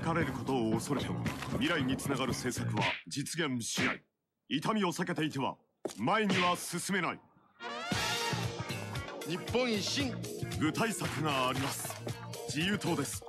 かれることを恐れても未来につながる政策は実現しない。痛みを避けていては前には進めない。 日本一新、 具体策があります。自由党です。